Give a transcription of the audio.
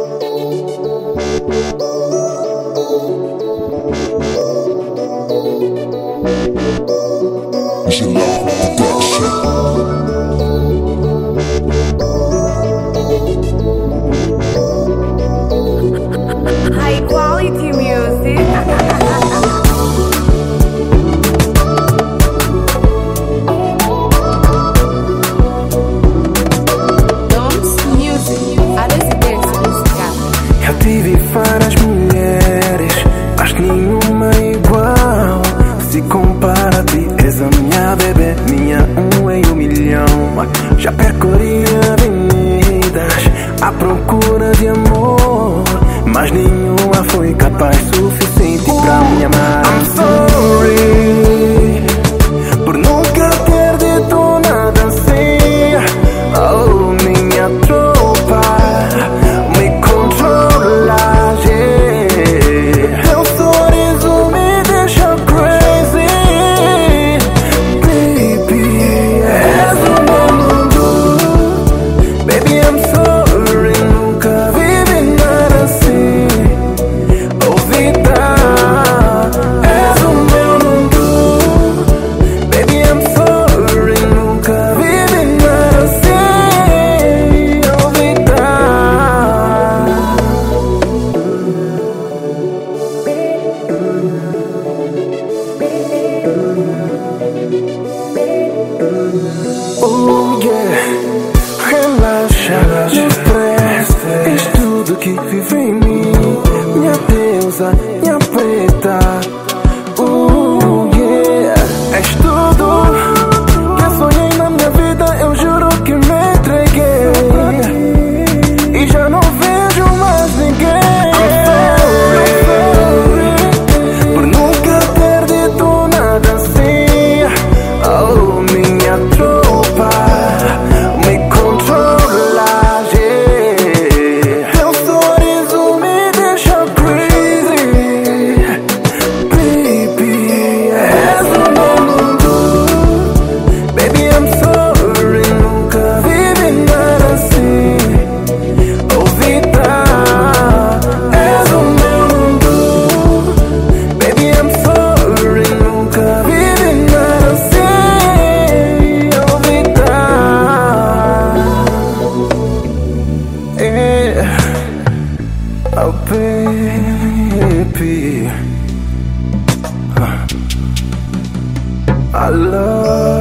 High quality music. Já tive várias mulheres, mas nenhuma igual. Se compara a ti, és a minha bebê, minha em 1 milhão. Já percorri avenidas à procura de amor, mas nenhuma foi capaz suficiente pra me amar. I'm sorry por nunca ter dito nada assim. Oh, minha tropa, me controla, yeah. Teu sorriso me deixa crazy, baby. És o meu mundo, baby. I'm sorry, nunca vivi nada assim. Ouvida, és o meu mundo, baby. I'm sorry, nunca vivi nada assim. Ouvida. Oh yeah, relaxa, depressa. És tudo que vive em mim, minha deusa, minha preta. Oh yeah, és tudo que eu sonhei na minha vida. Eu juro que me entreguei e já não vejo mais ninguém. Por nunca ter dito nada assim. Oh, minha tropa, me controla, yeah. Teu sorriso me deixa crazy, baby. És o meu mundo, baby. I'm sorry, nunca vivi nada assim. Ouvida, és o meu mundo, baby. I'm sorry, nunca vivi nada assim. Ouvida, yeah. Oh baby, I love